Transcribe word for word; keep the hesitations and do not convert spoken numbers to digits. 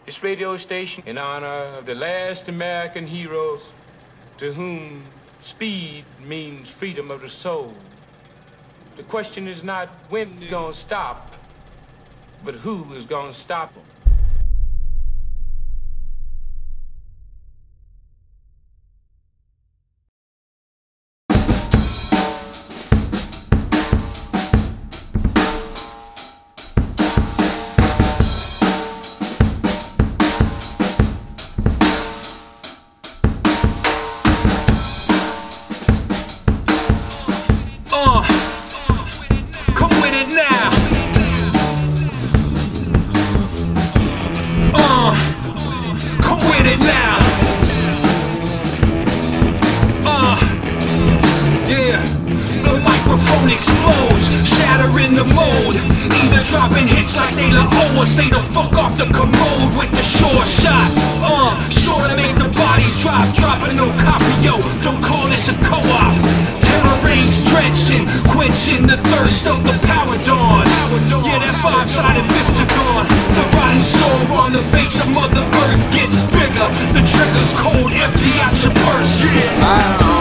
This radio station in honor of the last American hero to whom speed means freedom of the soul. The question is not when it's gonna stop, but who is gonna stop them. Explodes, shattering the mold. Either dropping hits like they la oh or stay the fuck off the commode with the short shot. Uh, sure to make the bodies drop, dropping no copy, yo. Don't call this a co-op. Terror rains drenching, quenching the thirst of the power dawns. Yeah, that five-sided vista gone. The rotten soul on the face of Mother Earth gets bigger. The trigger's cold, empty out your purse. Yeah.